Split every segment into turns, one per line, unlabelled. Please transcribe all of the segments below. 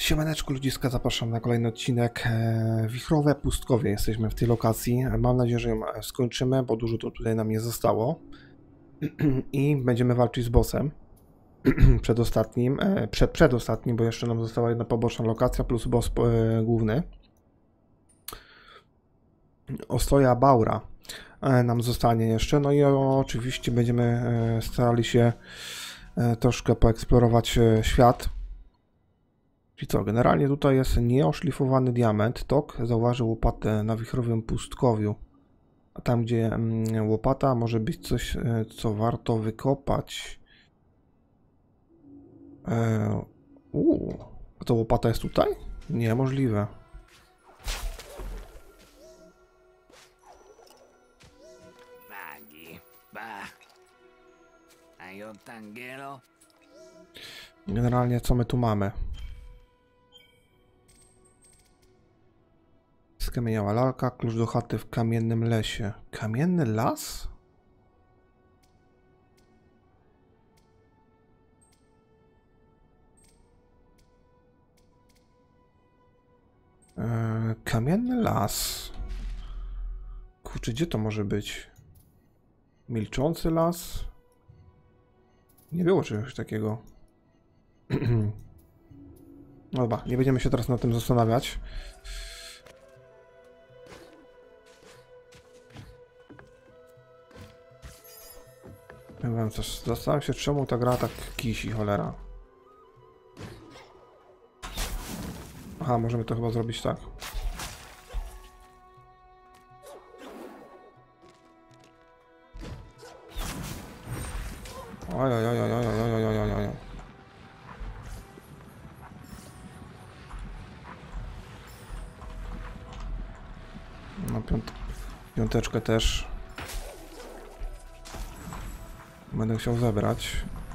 Siemaneczko ludziska, zapraszam na kolejny odcinek. Wichrowe Pustkowie, jesteśmy w tej lokacji. Mam nadzieję, że ją skończymy, bo dużo to tutaj nam nie zostało. I będziemy walczyć z bossem. Przedostatnim, bo jeszcze nam została jedna poboczna lokacja plus boss główny. Ostoja Baura nam zostanie jeszcze. No i oczywiście będziemy starali się troszkę poeksplorować świat. I co, generalnie tutaj jest nieoszlifowany diament. Tok zauważył łopatę na wichrowym pustkowiu. A tam, gdzie łopata, może być coś, co warto wykopać. A to łopata jest tutaj? Niemożliwe. Generalnie co my tu mamy? Skamieniała lalka, klucz do chaty w kamiennym lesie. Kamienny las? Kamienny las. Kurczę, gdzie to może być? Milczący las? Nie było czegoś takiego. No dobra, nie będziemy się teraz nad tym zastanawiać. Ja wiem coś, zastanawiam się, czemu ta gra tak kisi, cholera. Aha, możemy to chyba zrobić tak. Oj, oj, oj, oj, oj, oj, oj, oj, oj, oj. No, piąteczkę też będę chciał zebrać.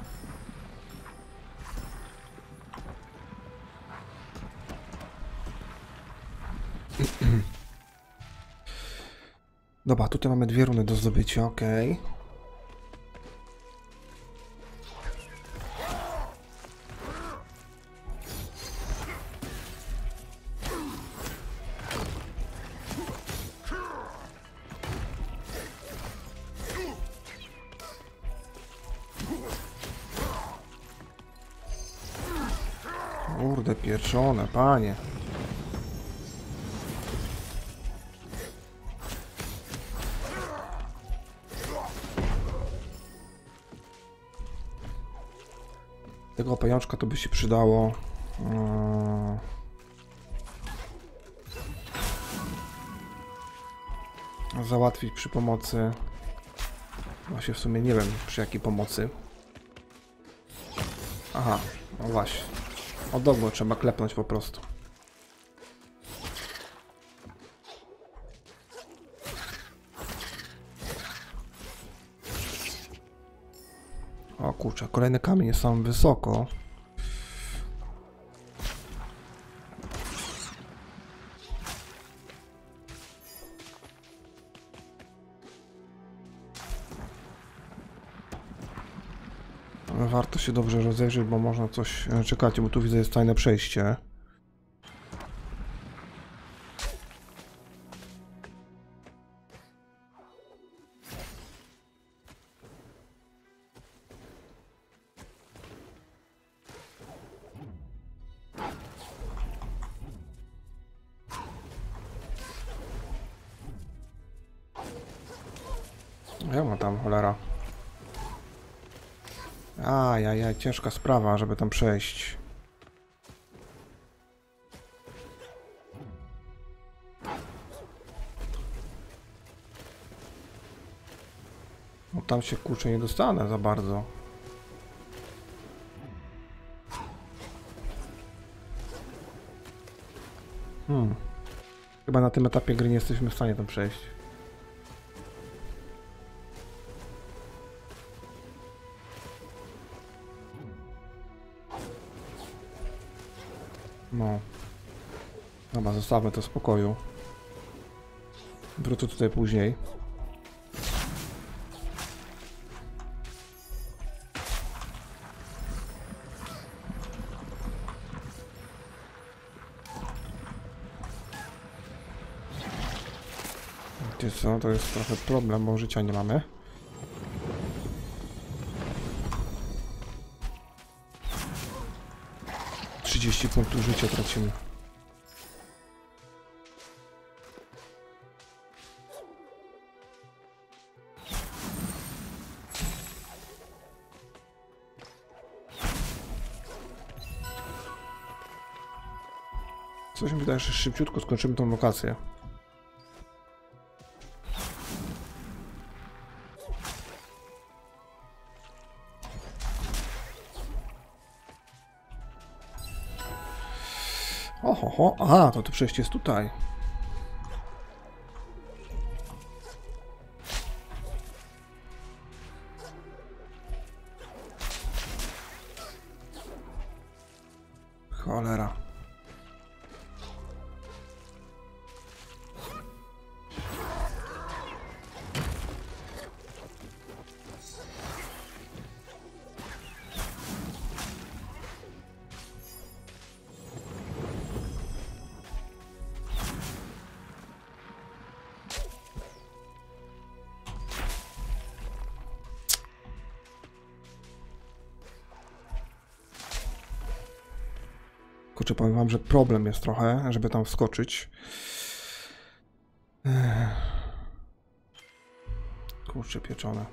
Dobra, tutaj mamy dwie runy do zdobycia, ok. Kurde, pieczone, panie. Tego pajączka to by się przydało. Załatwić przy pomocy. Właśnie w sumie nie wiem przy jakiej pomocy. Aha, no właśnie. Odogło trzeba klepnąć po prostu. O kurczę, kolejny kamień jest sam wysoko. Warto się dobrze rozejrzeć, bo można coś... Czekajcie, bo tu widzę jest tajne przejście. Ja mam tam, cholera. Ajajaj, ciężka sprawa, żeby tam przejść. No tam się kurczę nie dostanę za bardzo. Chyba na tym etapie gry nie jesteśmy w stanie tam przejść. No. Dobra, zostawmy to w spokoju. Wrócę tutaj później. Wiecie co, to jest trochę problem, bo życia nie mamy. ...30 punktów życia tracimy. Coś mi wydaje, że szybciutko skończymy tą lokację. Oho, aha, to przejście jest tutaj. Cholera. Kurczę, powiem wam, że problem jest trochę, żeby tam wskoczyć. Kurczę, pieczone.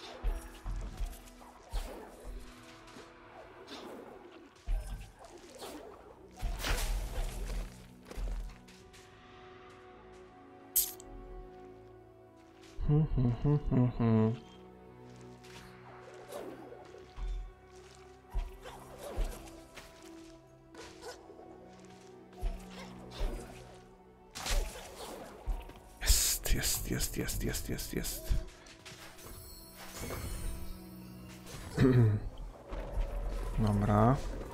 Jest. Dobra.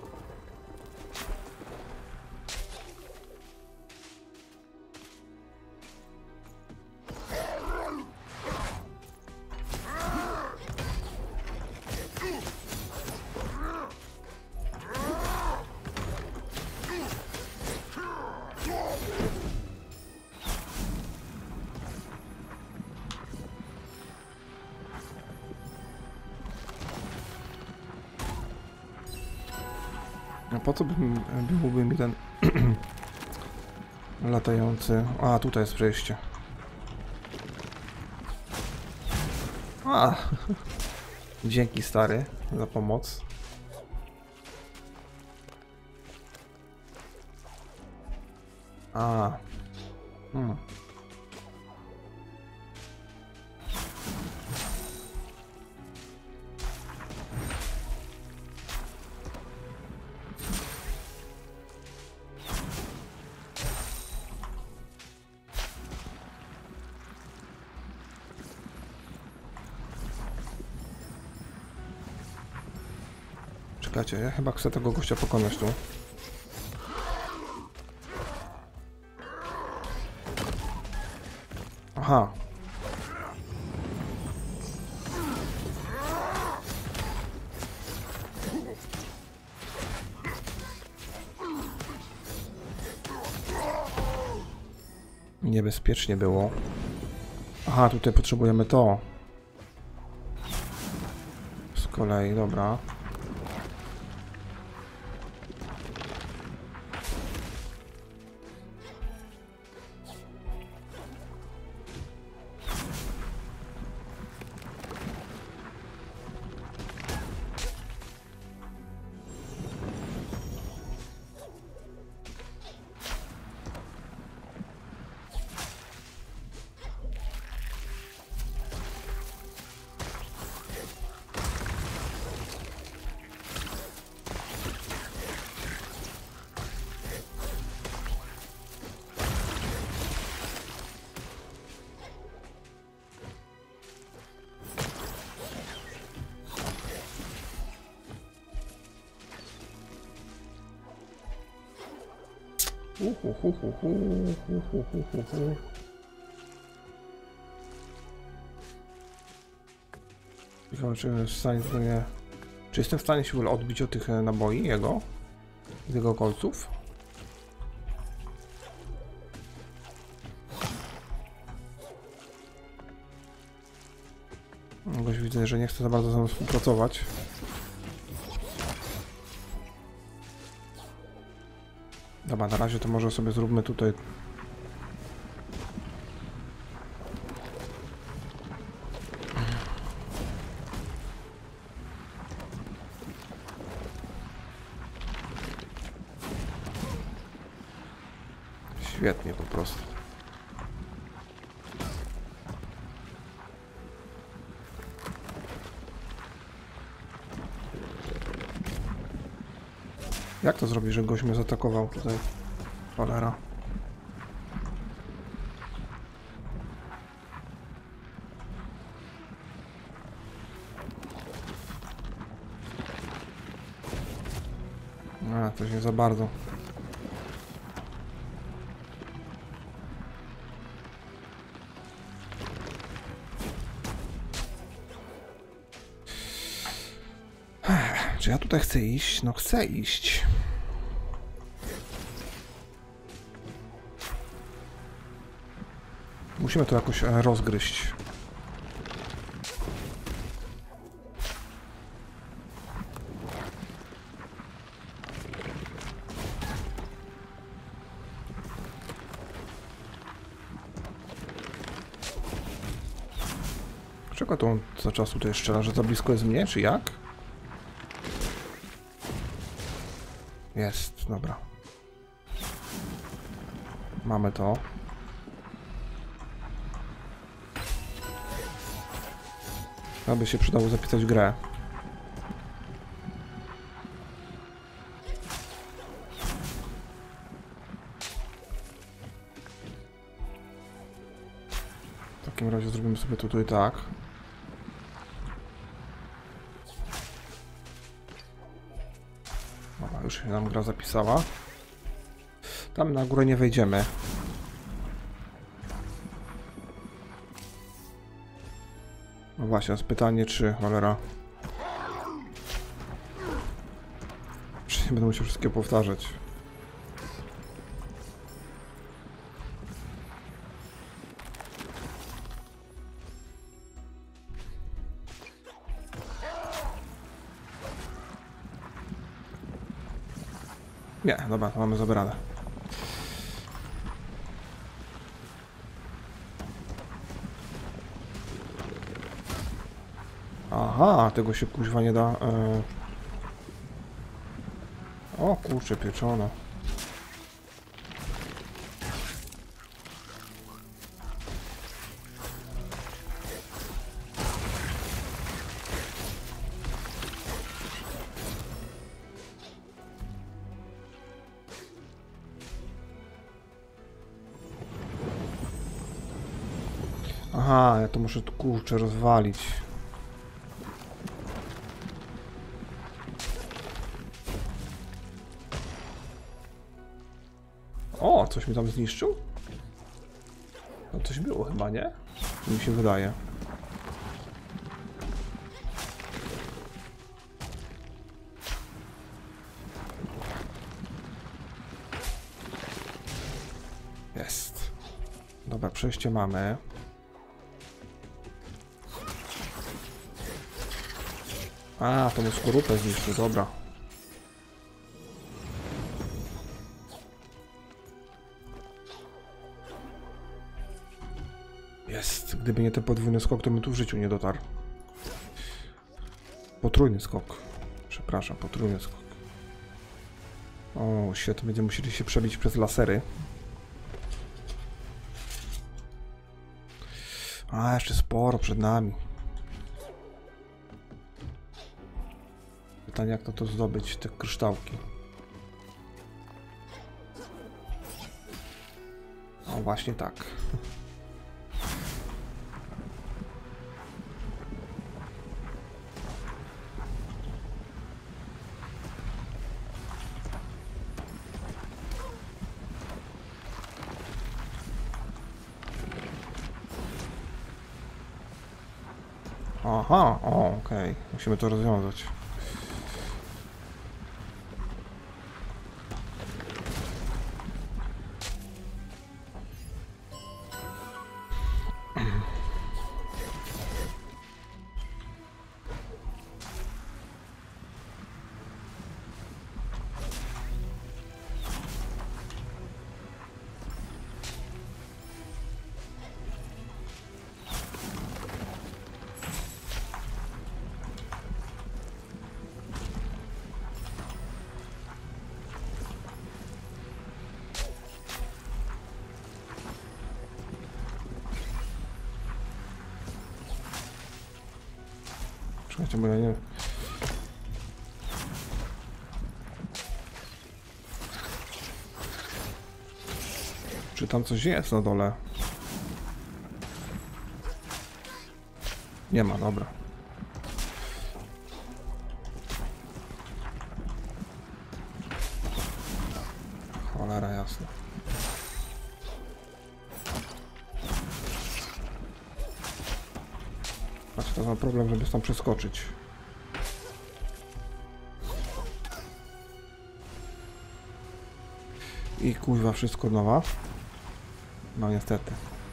A po co byłby mi ten latający? A, tutaj jest przejście. A, dzięki stary za pomoc. A. Czekajcie, ja chyba chcę tego gościa pokonać tu. Aha. Niebezpiecznie było. Aha, tutaj potrzebujemy to. Z kolei, dobra. Ciekawe, czy jestem w stanie się w ogóle odbić od tych naboi jego? Z jego kolców? Goś widzę, że nie chce za bardzo ze mną współpracować. Dobra, na razie to może sobie zróbmy tutaj. Świetnie po prostu. Jak to zrobić, że gość mnie zaatakował tutaj? Cholera. A, to nie za bardzo. Czy ja tutaj chcę iść? No chcę iść. Musimy to jakoś rozgryźć. Czego to on za czas tutaj strzela? Że za blisko jest mnie, czy jak? Jest, dobra. Mamy to. Aby się przydało zapisać grę. W takim razie zrobimy sobie tutaj tak. Dobra, już się nam gra zapisała. Tam na górę nie wejdziemy. No właśnie, jest pytanie, czy cholera. Czy nie będę musiał wszystkiego powtarzać. Nie, dobra, to mamy zabrane. Aha, tego się kuźwa nie da. O kurczę, pieczone. Aha, ja to muszę tu kurczę rozwalić. O, coś mi tam zniszczył? No coś było chyba, nie? Mi się wydaje. Jest. Dobra, przejście mamy. A, to mu skorupę zniszczył, dobra. Jest. Gdyby nie ten podwójny skok, to bym tu w życiu nie dotarł. Potrójny skok. Przepraszam, potrójny skok. O, świetnie, będziemy musieli się przebić przez lasery. A, jeszcze sporo przed nami. Pytanie, jak to zdobyć, te kryształki. O, właśnie tak. Aha, o, okej. Musimy to rozwiązać. Czekajcie, bo ja nie... Czy tam coś jest na dole? Nie ma, dobra. Cholera jasna. Znaczy, to mam problem, żeby tam przeskoczyć. I kurwa, wszystko od nowa. No niestety.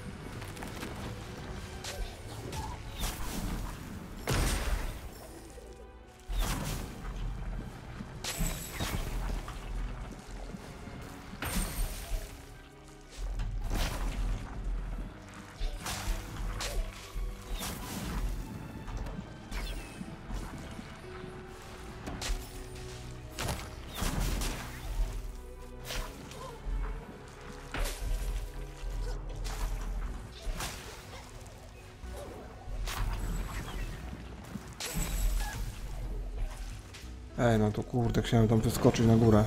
Ej, no to kurde, chciałem tam wyskoczyć na górę.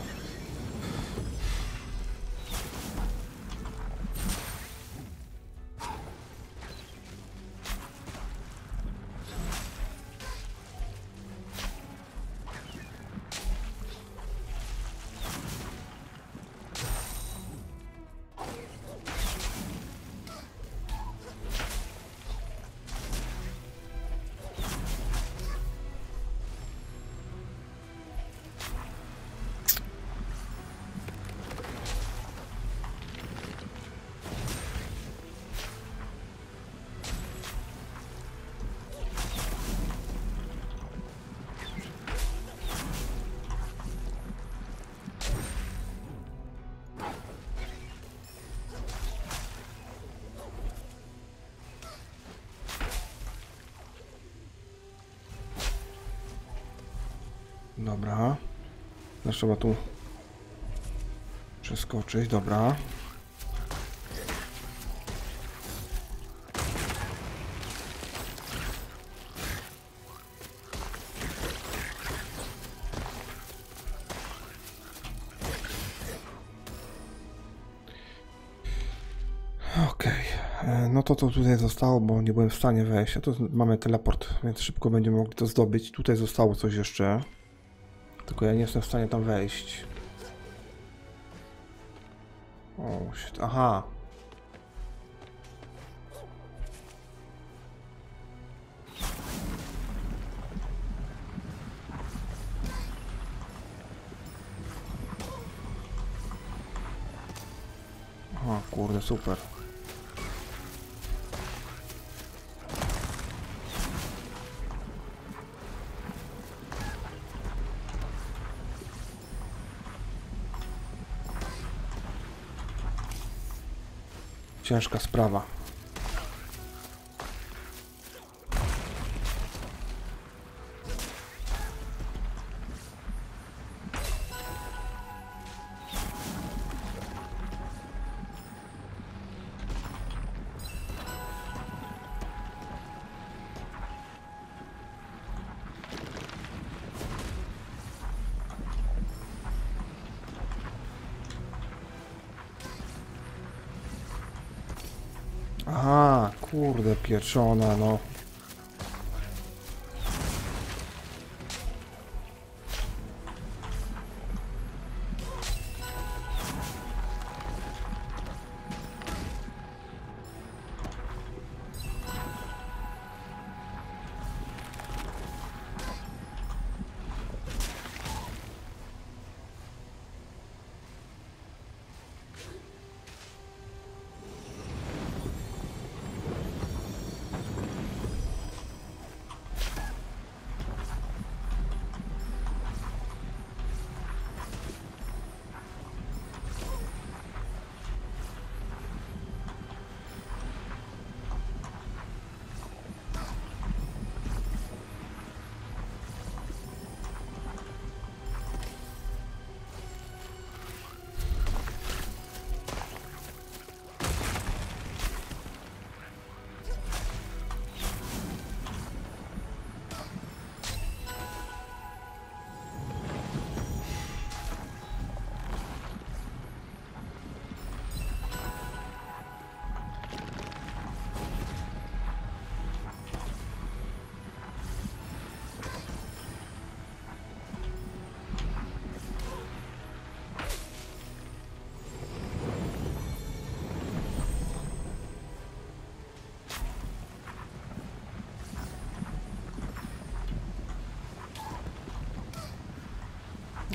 Dobra. Teraz trzeba tu przeskoczyć, dobra. Okej. No to tutaj zostało, bo nie byłem w stanie wejść. A tu mamy teleport, więc szybko będziemy mogli to zdobyć. Tutaj zostało coś jeszcze. Tylko ja nie jestem w stanie tam wejść. O, shit. Aha. O kurde, super. Ciężka sprawa. Aha, kurde pieczona, no.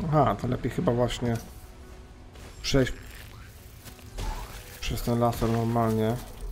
Aha, to lepiej chyba właśnie przejść przez ten laser normalnie.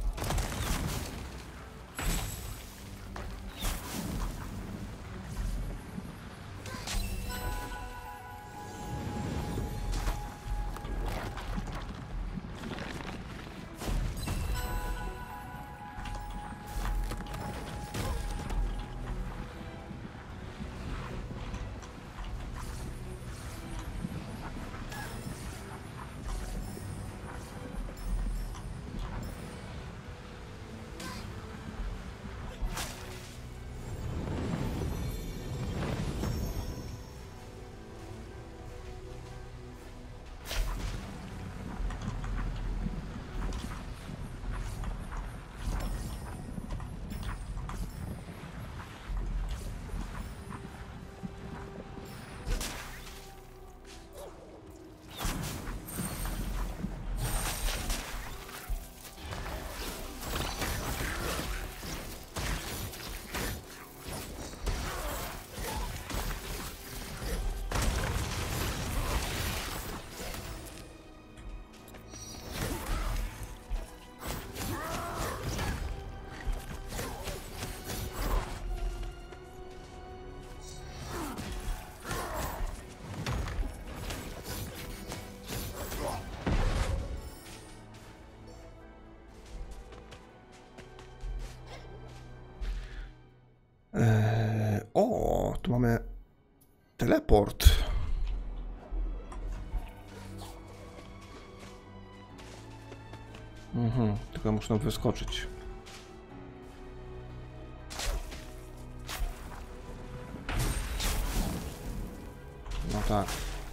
O, tu mamy teleport. Tylko muszę wyskoczyć. No tak.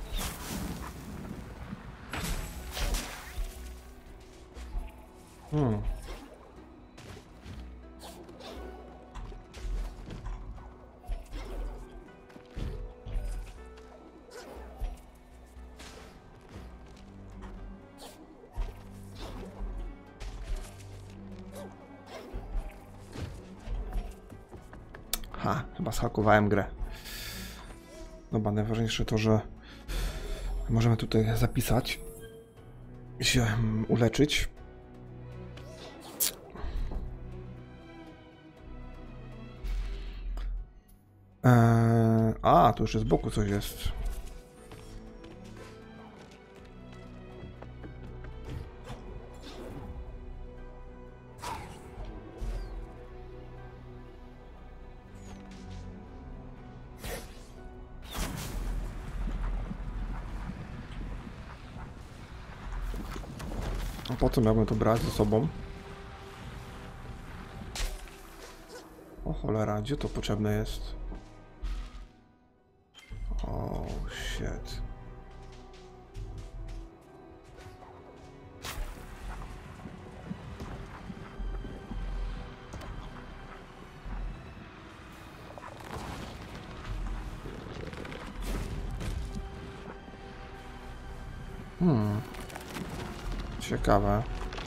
Ha, chyba zhakowałem grę. Dobra, najważniejsze to, że możemy tutaj zapisać i się uleczyć. A, tu jeszcze z boku coś jest. A po co miałbym to brać ze sobą? O cholera, gdzie to potrzebne jest? O, shit. Ciekawe.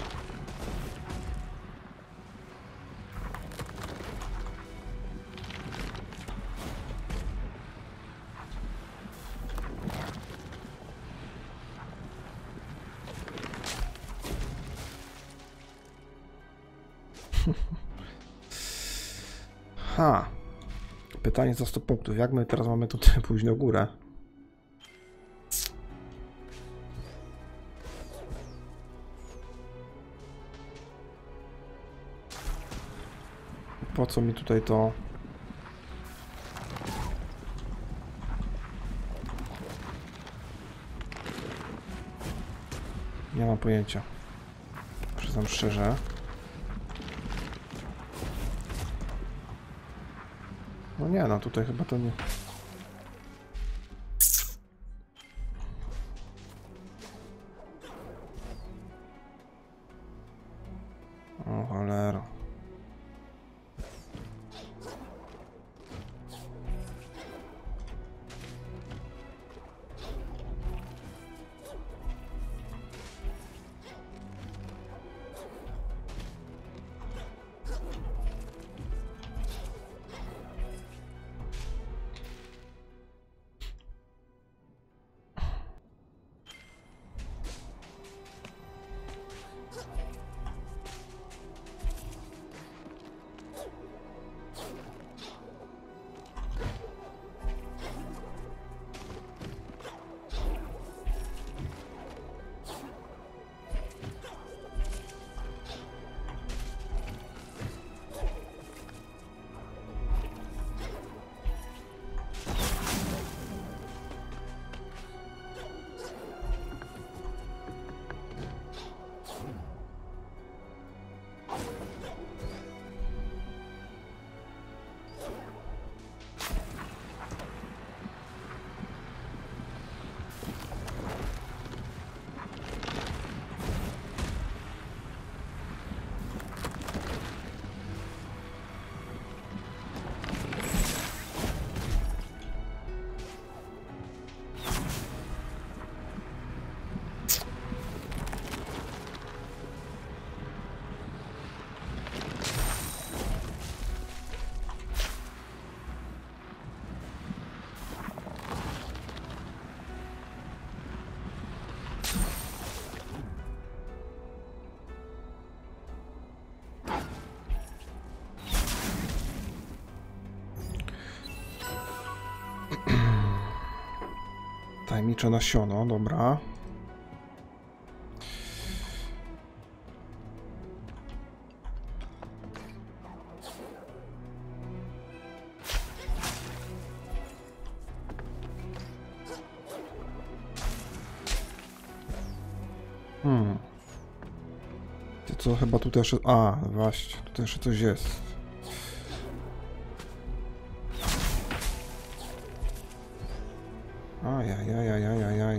Ha. Pytanie za 100 punktów. Jak my teraz mamy tutaj pójść na górę? Po co mi tutaj to? Nie mam pojęcia. Przyznam szczerze. No nie, no tutaj chyba to nie... O cholera. Tajemnicze nasiono, dobra. To chyba tutaj jeszcze... A, właśnie, tutaj jeszcze coś jest. Ajajajajajajaj.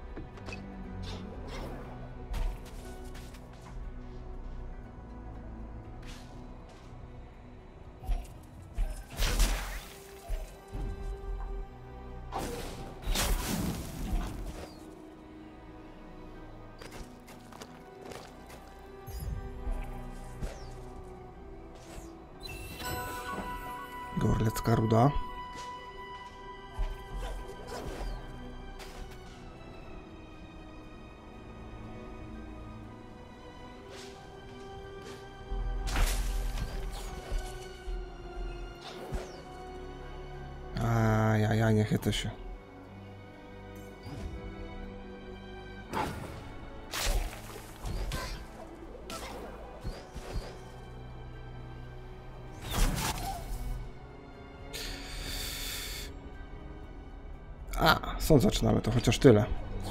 Gorlecka ruda. Ja nie chycę się. Stąd zaczynamy, to chociaż tyle.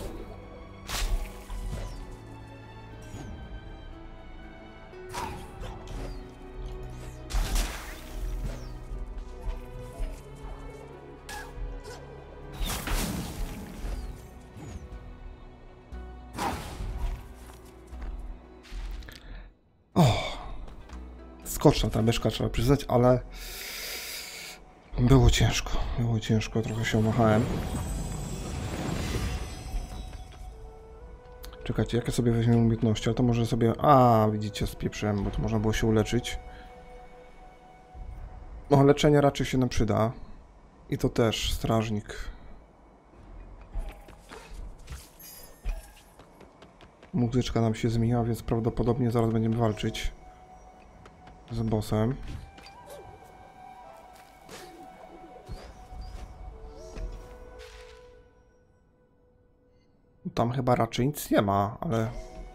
Skoczna ta myszka, trzeba przyznać, ale było ciężko, trochę się omachałem. Czekajcie, jak ja sobie weźmie umiejętności, a to może sobie... A, widzicie, spieprzyłem, bo to można było się uleczyć. No, leczenie raczej się nam przyda. I to też, strażnik. Muzyczka nam się zmieniła, więc prawdopodobnie zaraz będziemy walczyć z bossem. Tam chyba raczej nic nie ma, ale...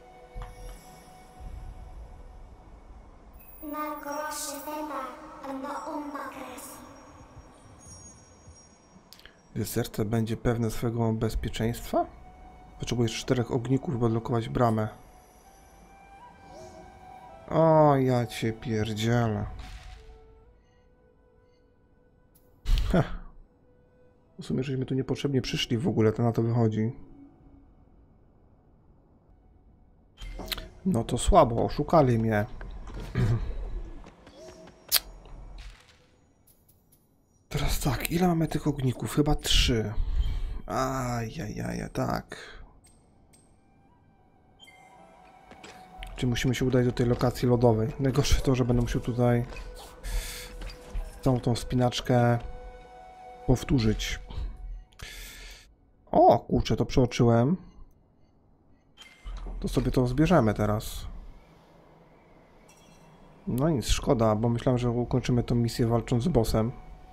Serce będzie pewne swojego bezpieczeństwa? Potrzebujesz 4 ogników, by odblokować bramę. O, ja cię pierdzielę. W sumie, żeśmy tu niepotrzebnie przyszli w ogóle, to na to wychodzi. No to słabo, oszukali mnie. Teraz tak, ile mamy tych ogników? Chyba 3. Ajajaj, tak. Czy musimy się udać do tej lokacji lodowej? Najgorsze to, że będę musiał tutaj całą tą wspinaczkę powtórzyć. O, kurczę, to przeoczyłem. To sobie to zbierzemy teraz. No nic, szkoda, bo myślałem, że ukończymy tą misję walcząc z bossem.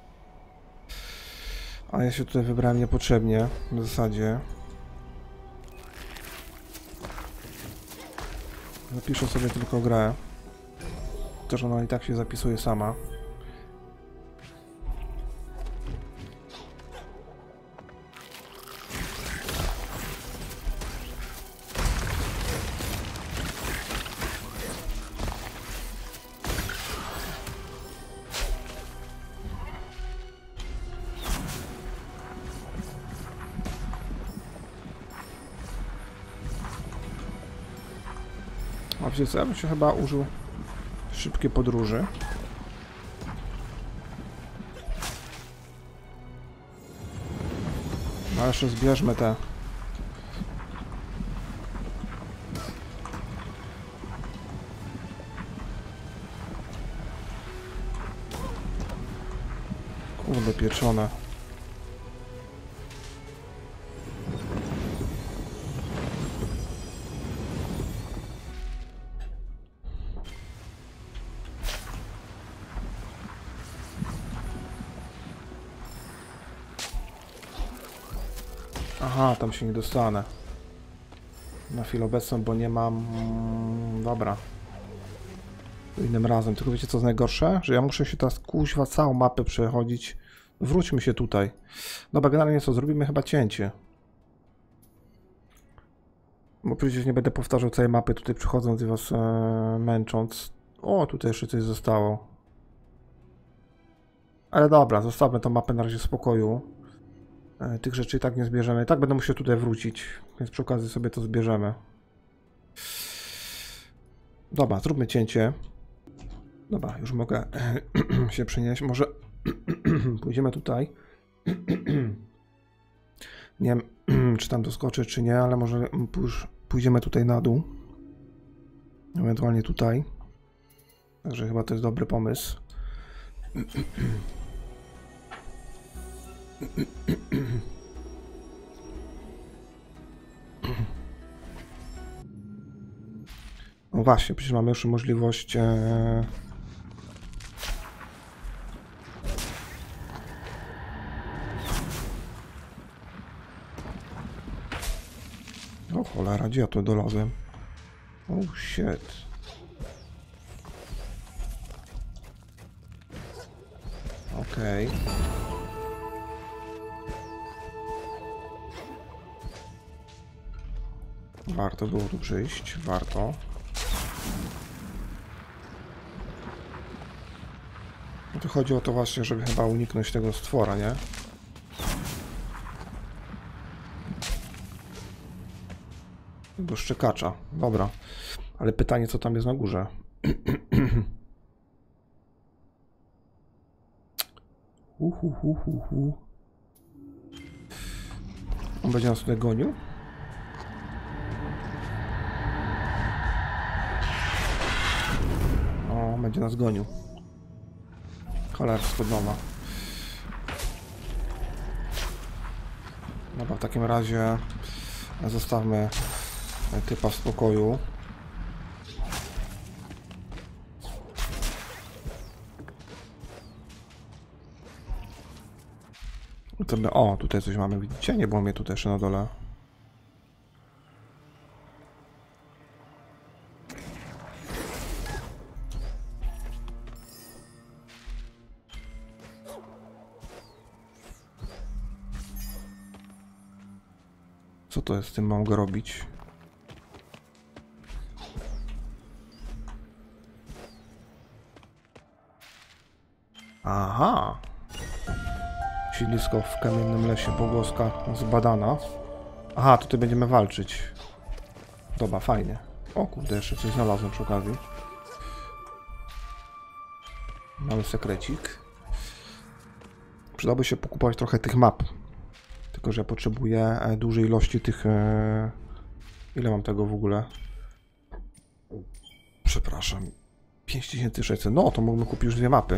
A ja się tutaj wybrałem niepotrzebnie, w zasadzie. Zapiszę sobie tylko grę. Też ona i tak się zapisuje sama. A wiecie co, ja bym się chyba użył szybkiej podróży. No jeszcze zbierzmy te. Kurde pieczone. Aha, tam się nie dostanę. Na chwilę obecną, bo nie mam... Dobra. Innym razem. Tylko wiecie co jest najgorsze? Że ja muszę się teraz kuźwa całą mapę przechodzić. Wróćmy się tutaj. Dobra, generalnie co? Zrobimy chyba cięcie. Bo przecież nie będę powtarzał całej mapy tutaj przychodząc i was męcząc. O, tutaj jeszcze coś zostało. Ale dobra, zostawmy tą mapę na razie w spokoju. Tych rzeczy i tak nie zbierzemy. I tak będę musiał tutaj wrócić, więc przy okazji sobie to zbierzemy. Dobra, zróbmy cięcie. Dobra, już mogę się przenieść. Może pójdziemy tutaj. Nie wiem, czy tam doskoczę, czy nie, ale może już pójdziemy tutaj na dół. Ewentualnie tutaj. Także chyba to jest dobry pomysł. No właśnie, przecież mamy już możliwość... O cholera, gdzie ja tu dolazłem? Oh shit. Okej. Warto było tu przyjść, warto. No to chodzi o to właśnie, żeby chyba uniknąć tego stwora, nie? Do szczekacza, dobra. Ale pytanie, co tam jest na górze? On będzie nas tutaj gonił? O, będzie nas gonił. Cholera spodnowa. Dobra, w takim razie zostawmy typa w spokoju. O, tutaj coś mamy, widzicie? Nie było mnie tutaj jeszcze na dole. Co to jest? Z tym mam go robić? Aha! Siedlisko w kamiennym lesie Pogłoska zbadana. Aha, tutaj będziemy walczyć. Dobra, fajnie. O kurde, jeszcze coś znalazłem przy okazji. Mamy sekrecik. Przydałoby się pokupować trochę tych map. Tylko że ja potrzebuję dużej ilości tych... Ile mam tego w ogóle? Przepraszam. 5600. No, to mógłbym kupić już 2 mapy.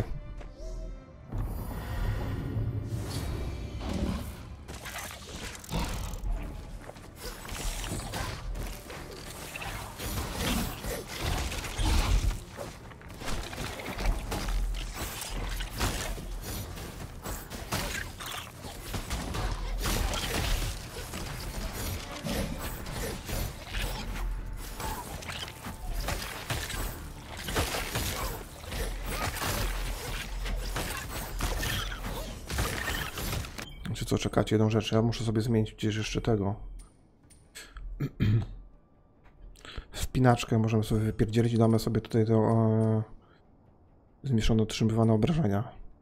Czy co, czekacie jedną rzecz? Ja muszę sobie zmienić gdzieś jeszcze tego. Wspinaczkę możemy sobie wypierdzielić i damy sobie tutaj to zmniejszone otrzymywane obrażenia.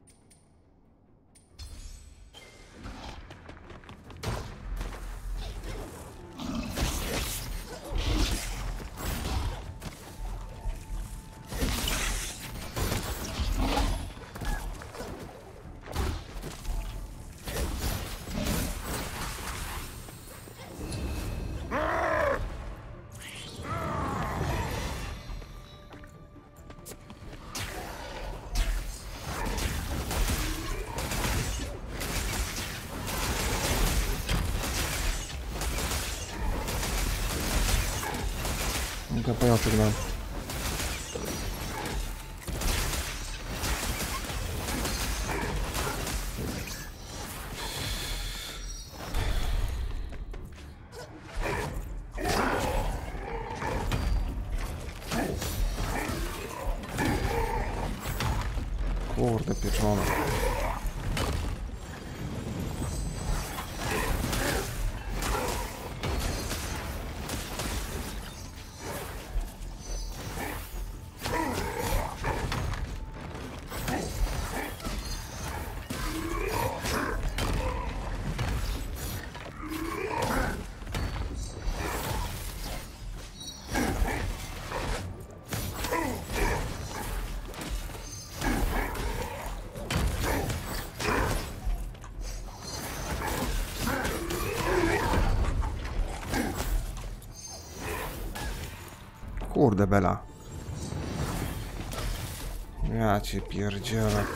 Pajączek nam. Kurde pieczone. Kurde bela. Ja cię pierdzielę.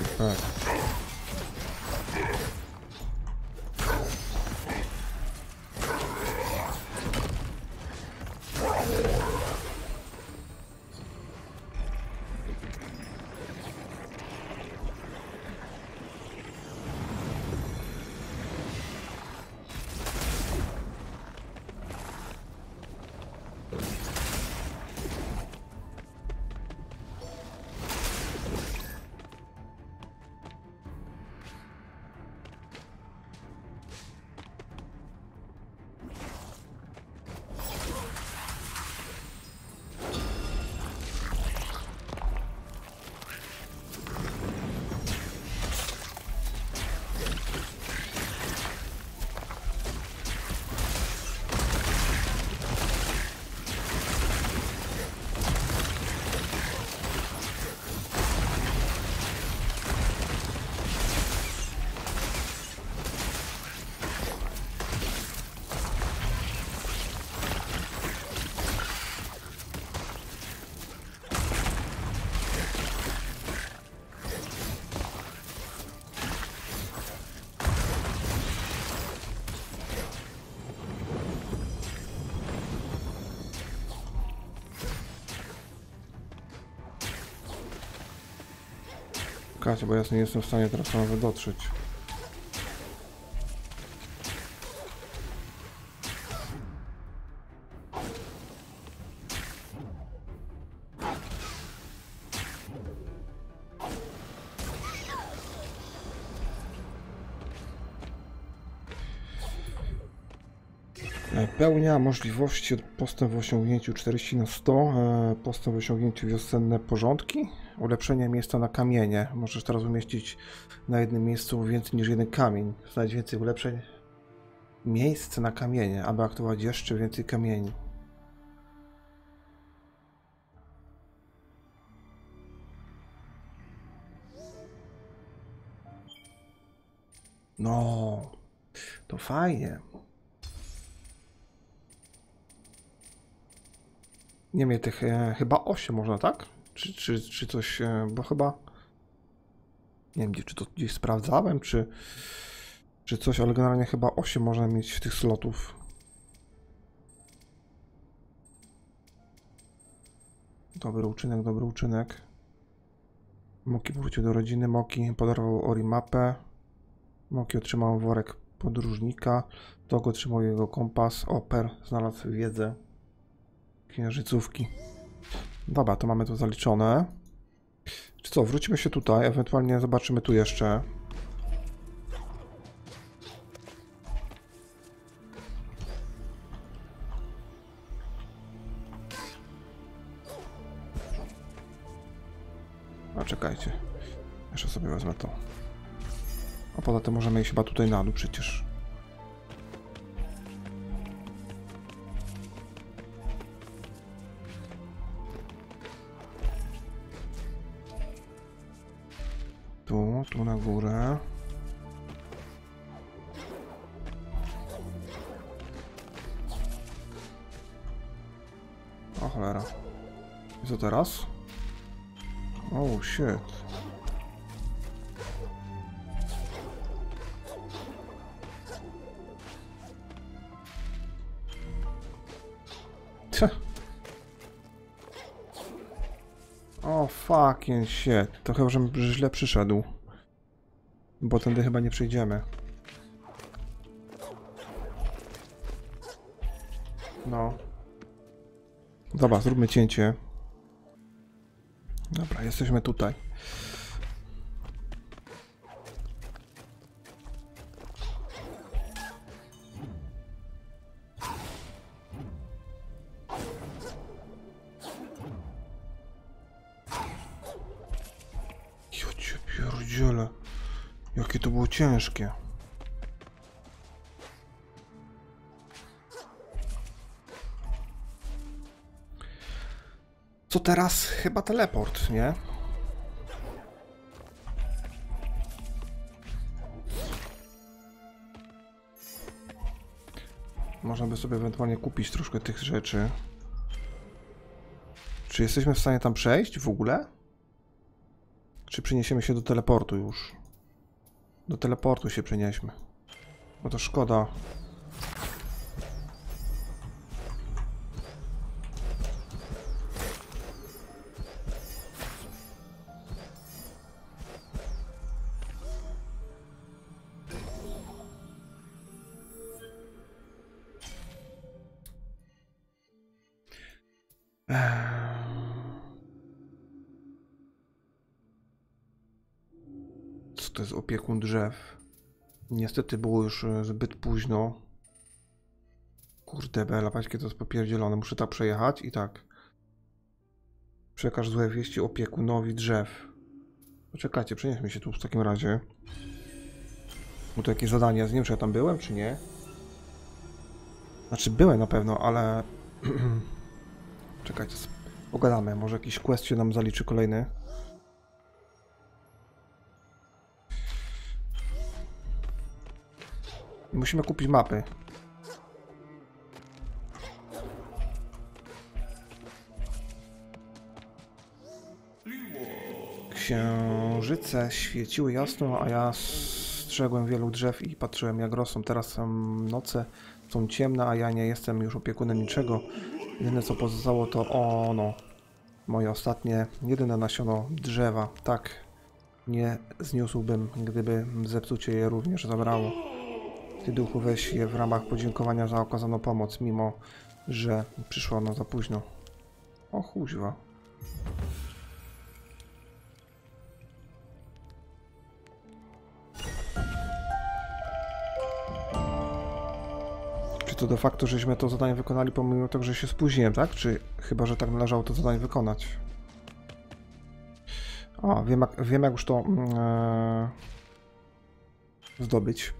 Kacie, bo ja nie jestem w stanie teraz nawet dotrzeć. Pełnia możliwości, postęp w osiągnięciu 40/100, postęp w osiągnięciu wiosenne porządki, ulepszenie miejsca na kamienie. Możesz teraz umieścić na jednym miejscu więcej niż jeden kamień. Znaleźć więcej ulepszeń. Miejsce na kamienie, aby aktywować jeszcze więcej kamieni. No, to fajnie. Nie wiem, tych chyba 8 można, tak? Czy coś, bo chyba... Nie wiem, czy to gdzieś sprawdzałem, czy coś, ale generalnie chyba 8 można mieć tych slotów. Dobry uczynek, dobry uczynek. Moki powrócił do rodziny, Moki podarował Ori mapę. Moki otrzymał worek podróżnika, Dog otrzymał jego kompas, Oper znalazł wiedzę. Księżycówki. Dobra, to mamy to zaliczone. Czy co, wrócimy się tutaj, ewentualnie zobaczymy tu jeszcze. A czekajcie. Jeszcze sobie wezmę to. A poza tym możemy iść chyba tutaj na dół przecież. Tu na górę. O cholera. I co teraz? Oh shit. O fucking shit. To chyba, żebym źle przyszedł. Bo tędy chyba nie przejdziemy. No. Dobra, zróbmy cięcie. Dobra, jesteśmy tutaj. Jakie to było ciężkie. Co teraz? Chyba teleport, nie? Można by sobie ewentualnie kupić troszkę tych rzeczy. Czy jesteśmy w stanie tam przejść w ogóle? Czy przeniesiemy się do teleportu już? Do teleportu się przenieśmy. Bo to szkoda. Co to jest opiekun drzew? Niestety było już zbyt późno. Kurde bela, patrzcie, to jest popierdzielone. Muszę tak przejechać i tak. Przekaż złe wieści opiekunowi drzew. Poczekajcie, przenieśmy się tu w takim razie. Bo to jakieś zadanie. Nie wiem, czy ja tam byłem, czy nie. Znaczy byłem na pewno, ale... Czekajcie, pogadamy. Może jakiś quest się nam zaliczy kolejny. Musimy kupić mapy. Księżyce świeciły jasno, a ja strzegłem wielu drzew i patrzyłem, jak rosną. Teraz są noce, są ciemne, a ja nie jestem już opiekunem niczego. Jedyne co pozostało to ono. Moje ostatnie, jedyne nasiono drzewa. Tak, nie zniósłbym, gdyby zepsucie je również zabrało. Ty, duchu, weź je w ramach podziękowania za okazaną pomoc, mimo że przyszło ono za późno. O chuźwa. Czy to de facto, żeśmy to zadanie wykonali pomimo tego, że się spóźniłem, tak? Czy chyba, że tak należało to zadanie wykonać? A, wiem jak już to zdobyć.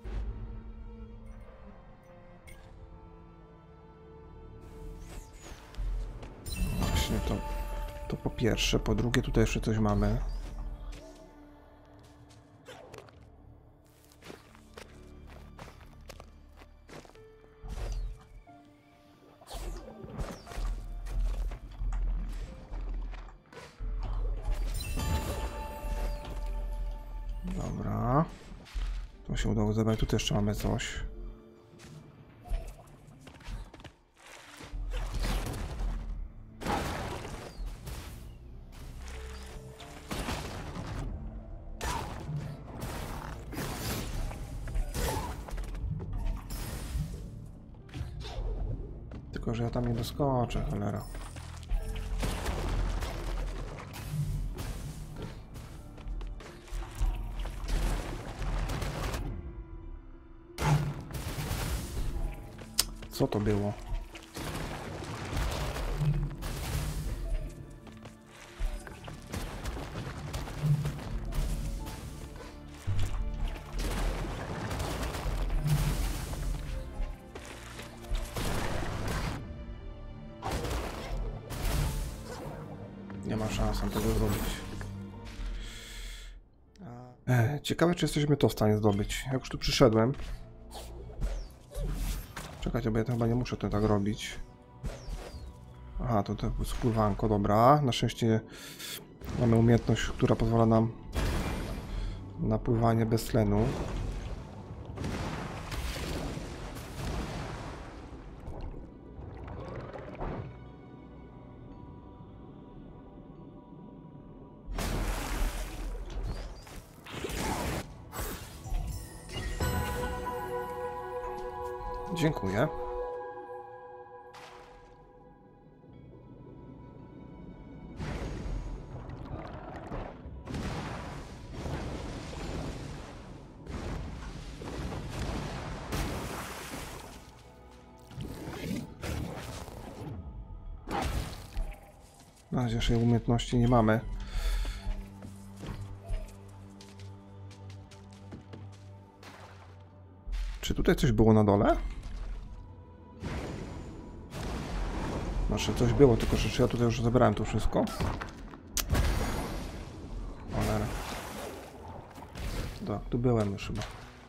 Właśnie to po pierwsze. Po drugie, tutaj jeszcze coś mamy. Dobra. To się udało zebrać. Tutaj jeszcze mamy coś. Tylko że ja tam nie doskoczę, cholera. Co to było? Nie ma szans tego zrobić. Ciekawe, czy jesteśmy to w stanie zdobyć. Jak już tu przyszedłem. Czekajcie, bo ja to chyba nie muszę to tak robić. Aha, to jest pływanko, dobra. Na szczęście mamy umiejętność, która pozwala nam na pływanie bez tlenu. Dziękuję. Na razie naszej umiejętności nie mamy. Czy tutaj coś było na dole? Znaczy coś było, tylko że czy ja tutaj już zebrałem to wszystko? Cholera. Tak, tu byłem już chyba.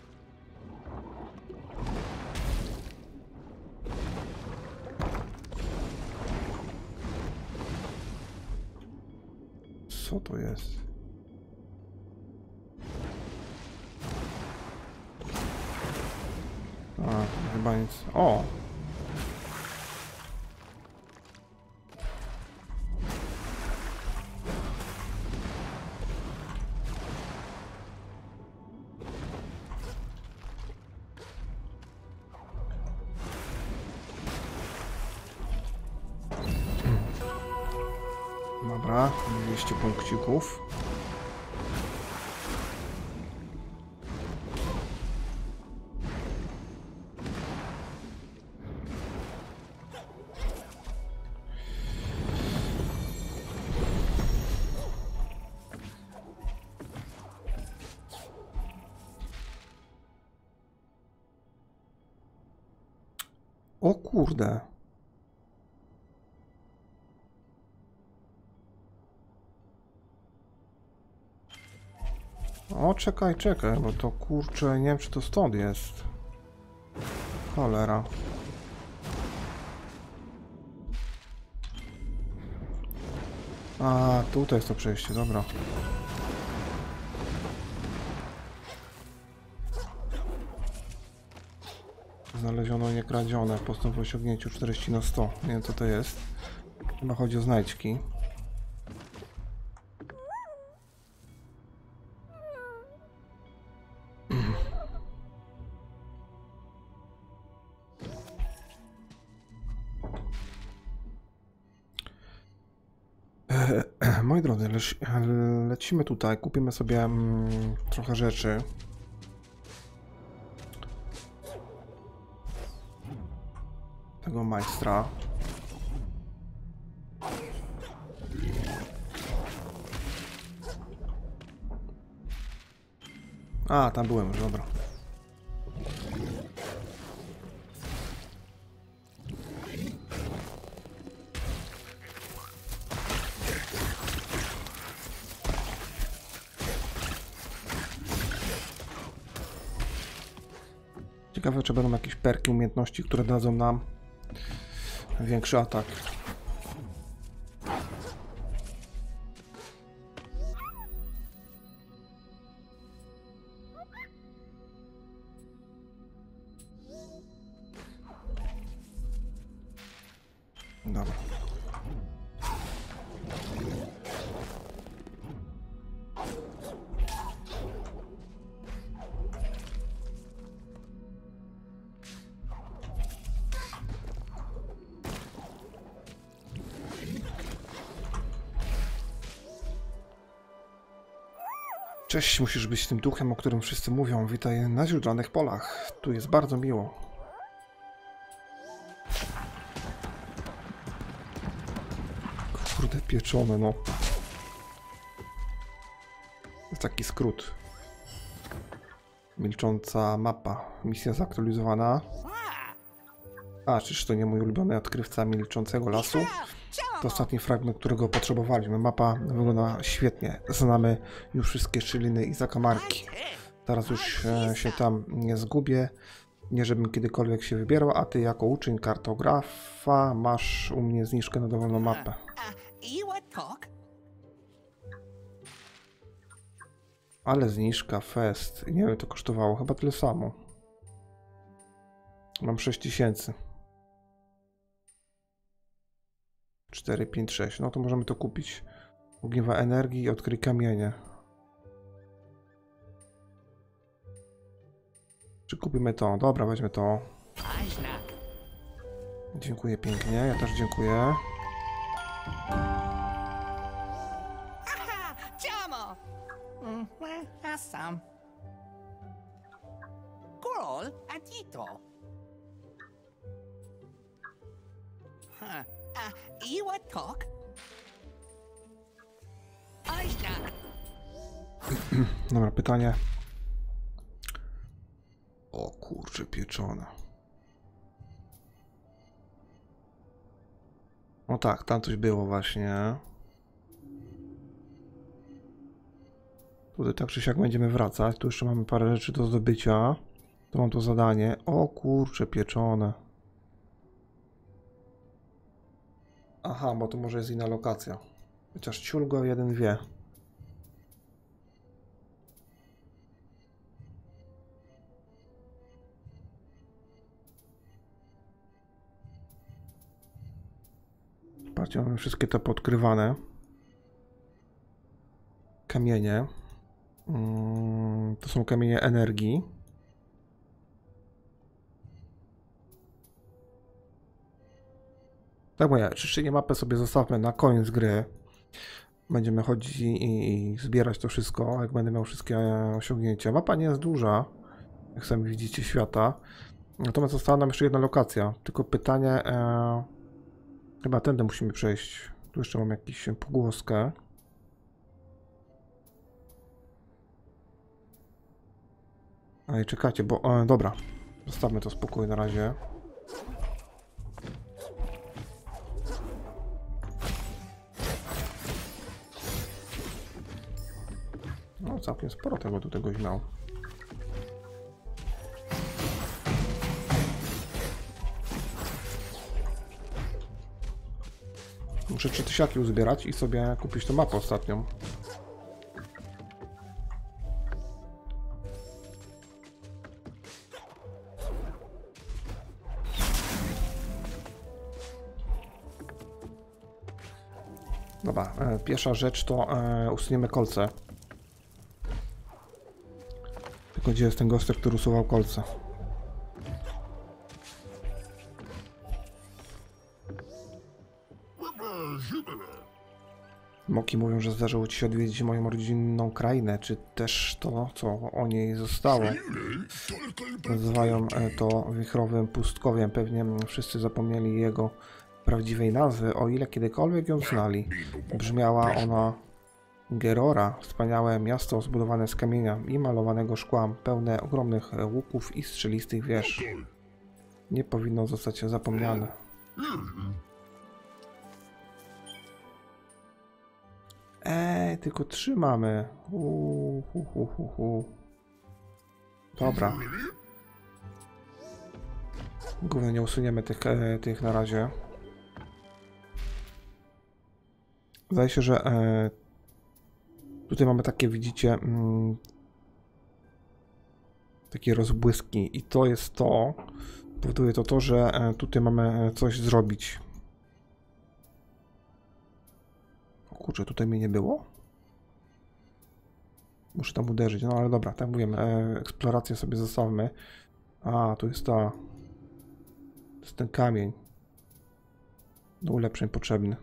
Co to jest? A, chyba nic. O! Dobra, 200 punkcików. O kurde. O, czekaj, bo to kurczę, nie wiem czy to stąd jest. Cholera. A, tutaj jest to przejście, dobra. Znaleziono niekradzione, postęp w osiągnięciu 40/100. Nie wiem co to jest. Chyba chodzi o znajdźki. Moi drodzy, lecimy tutaj, kupimy sobie trochę rzeczy. Tego majstra. A, tam byłem już, dobra. Ciekawe, czy będą jakieś perki, umiejętności, które dadzą nam większy atak. Dobra. Cześć, musisz być tym duchem, o którym wszyscy mówią. Witaj na źródlanych polach. Tu jest bardzo miło. Kurde, pieczone, no. Jest taki skrót. Milcząca mapa. Misja zaktualizowana. A, czyż to nie mój ulubiony odkrywca milczącego lasu? To ostatni fragment, którego potrzebowaliśmy. Mapa wygląda świetnie. Znamy już wszystkie szczeliny i zakamarki. Teraz już się tam nie zgubię. Nie żebym kiedykolwiek się wybierał, a ty jako uczeń kartografa masz u mnie zniżkę na dowolną mapę. Ale zniżka, fest. Nie wiem, to kosztowało chyba tyle samo. Mam 6000. 4, 5, 6. No to możemy to kupić. Ogniwa energii i odkryj kamienie. Czy kupimy to? Dobra, weźmy to. Dziękuję pięknie, ja też dziękuję. Dobra, pytanie. O kurczę, pieczone. O tak, tam coś było właśnie. Tutaj tak czy siak będziemy wracać. Tu jeszcze mamy parę rzeczy do zdobycia. Tu mam to zadanie. O kurczę, pieczone. Aha, bo to może jest inna lokacja. Chociaż ciul go jeden wie. Patrzcie, mamy wszystkie te podkrywane. Kamienie. To są kamienie energii. Tak moja, czyszczenie mapy sobie zostawmy na koniec gry. Będziemy chodzić i zbierać to wszystko, jak będę miał wszystkie osiągnięcia. Mapa nie jest duża, jak sami widzicie, świata. Natomiast została nam jeszcze jedna lokacja. Tylko pytanie, chyba tędy musimy przejść. Tu jeszcze mam jakąś pogłoskę. Ej, czekajcie, bo... dobra, zostawmy to spokój na razie. No, całkiem sporo tego do tego miał. Muszę 3000 uzbierać i sobie kupić tę mapę ostatnią. Dobra, pierwsza rzecz to usuniemy kolce. Tylko gdzie jest ten gostek, który usuwał kolce? Moki mówią, że zdarzyło ci się odwiedzić moją rodzinną krainę. Czy też to, co o niej zostało? Nazywają to wichrowym pustkowiem. Pewnie wszyscy zapomnieli jego prawdziwej nazwy, o ile kiedykolwiek ją znali. Brzmiała ona Gerora, wspaniałe miasto zbudowane z kamienia i malowanego szkła, pełne ogromnych łuków i strzelistych wież. Nie powinno zostać zapomniane. Tylko 3 mamy. Dobra. Głównie nie usuniemy tych na razie. Zdaje się, że tutaj mamy takie, widzicie, takie rozbłyski i to jest to, powoduje to, że tutaj mamy coś zrobić. O kurczę, tutaj mnie nie było? Muszę tam uderzyć, no ale dobra, tak mówimy, eksplorację sobie zostawmy. A, tu jest to jest ten kamień do ulepszeń potrzebny.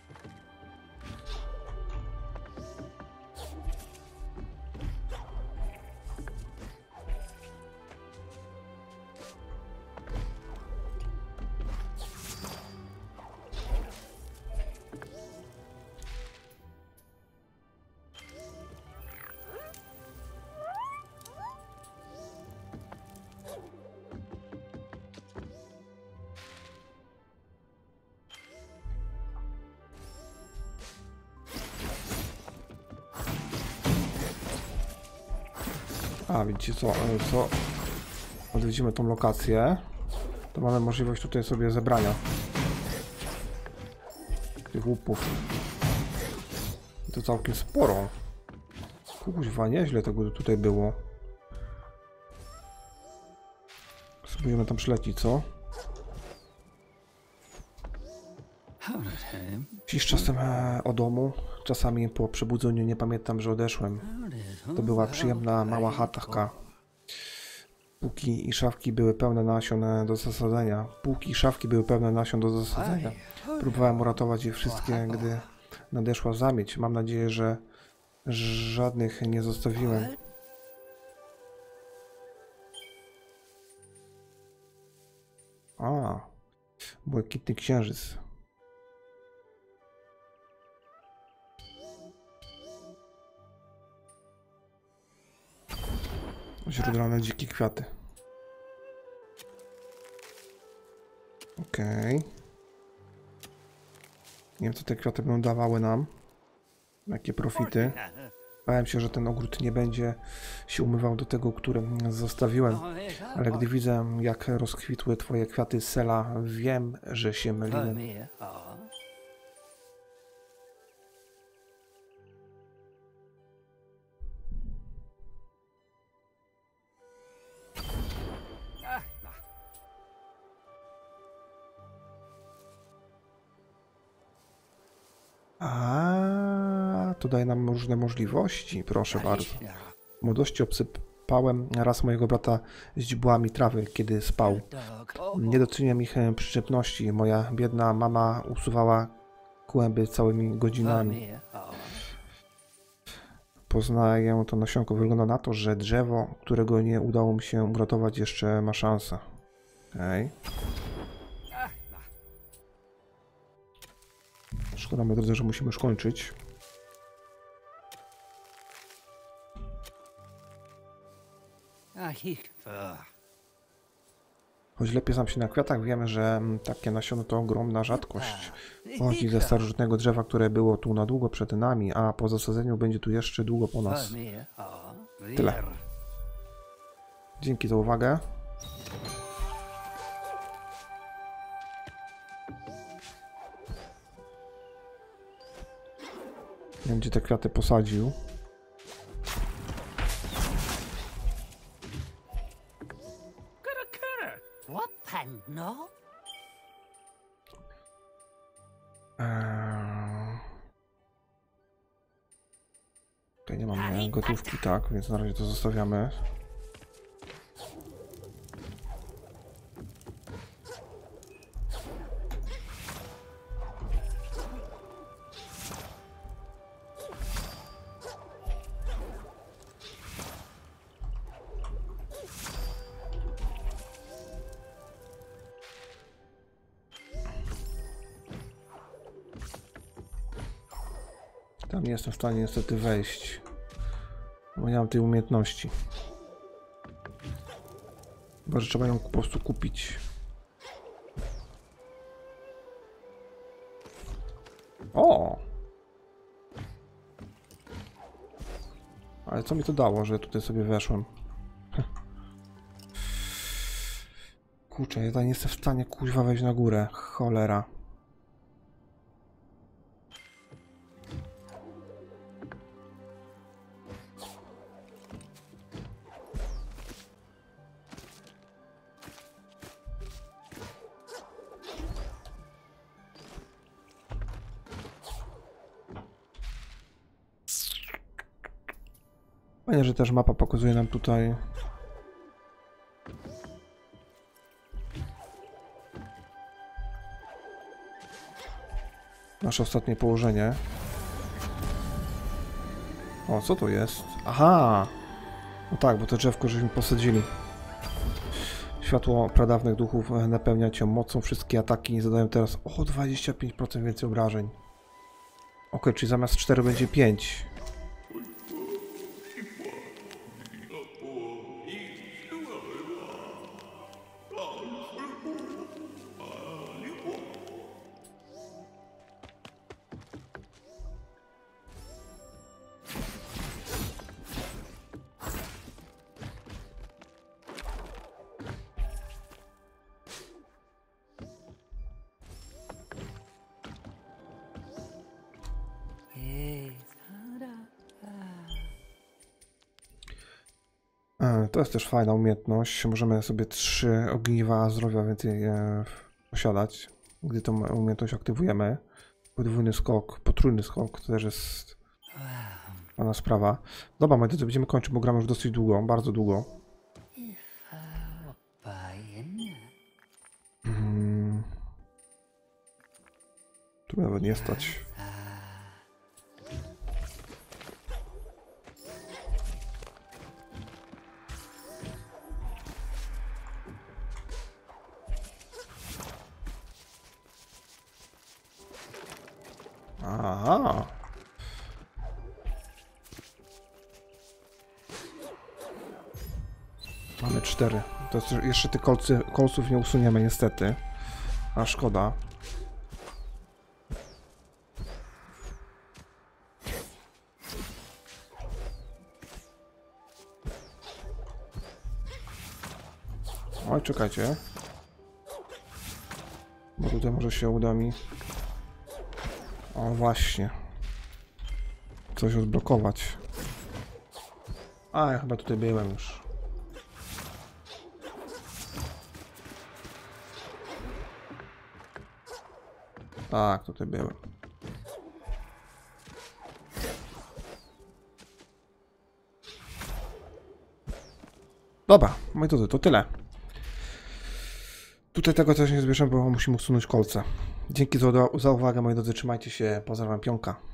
A, widzicie co odwiedzimy tą lokację, to mamy możliwość tutaj sobie zebrania tych łupów. I to całkiem sporo. Kuźwa, nieźle tego tutaj było. Spróbujemy tam przylecić, co? Dziś czasem o domu, czasami po przebudzeniu nie pamiętam, że odeszłem. To była przyjemna mała chatka. Półki i szafki były pełne nasion do zasadzenia. Półki i szafki były pełne nasion do zasadzenia. Próbowałem uratować je wszystkie, gdy nadeszła zamieć. Mam nadzieję, że żadnych nie zostawiłem. A, błękitny księżyc. Źródlane dzikie kwiaty. Okej. Nie wiem, co te kwiaty będą dawały nam. Jakie profity. Bałem się, że ten ogród nie będzie się umywał do tego, który zostawiłem. Ale gdy widzę, jak rozkwitły twoje kwiaty sela, wiem, że się myliłem. A, to daje nam różne możliwości, proszę bardzo. W młodości obsypałem raz mojego brata źdźbłami trawy, kiedy spał. Nie doceniam ich przyczepności. Moja biedna mama usuwała kłęby całymi godzinami. Poznaję to nasionko. Wygląda na to, że drzewo, którego nie udało mi się uratować, jeszcze ma szansę. Okej. Szkoda, moi drodzy, że musimy już kończyć. Choć lepiej znam się na kwiatach, wiemy, że takie nasiono to ogromna rzadkość. Pochodzi ze starożytnego drzewa, które było tu na długo przed nami, a po zasadzeniu będzie tu jeszcze długo po nas. Tyle. Dzięki za uwagę. Nie wiem, gdzie te kwiaty posadził. Tutaj nie mam gotówki, tak, więc na razie to zostawiamy. Tam nie jestem w stanie niestety wejść, bo nie mam tej umiejętności. Chyba, że trzeba ją po prostu kupić. O! Ale co mi to dało, że tutaj sobie weszłem? Kurczę, ja nie jestem w stanie kuźwa wejść na górę. Cholera. Fajnie, że też mapa pokazuje nam tutaj nasze ostatnie położenie. O, co to jest? Aha! No tak, bo to drzewko żeśmy posadzili. Światło pradawnych duchów napełnia cię mocą. Wszystkie ataki zadają teraz o 25% więcej obrażeń. Ok, czyli zamiast 4 będzie 5. To jest też fajna umiejętność. Możemy sobie 3 ogniwa zdrowia więcej posiadać, gdy tą umiejętność aktywujemy. Podwójny skok, potrójny skok to też jest fajna sprawa. Dobra, moi drodzy, będziemy kończyć, bo gramy już dosyć długo, bardzo długo. Tu nawet nie stać. Aha. Mamy 4. To jeszcze tych kolców nie usuniemy niestety. A szkoda. Oj, czekajcie. Bo tutaj może się uda mi... O, właśnie. Coś odblokować. A, ja chyba tutaj byłem już. Tak, tutaj byłem. Dobra, moi drodzy, to tyle. Tutaj tego też nie zbierzemy, bo musimy usunąć kolce. Dzięki za uwagę, moi drodzy, trzymajcie się, pozdrawiam, Pionka.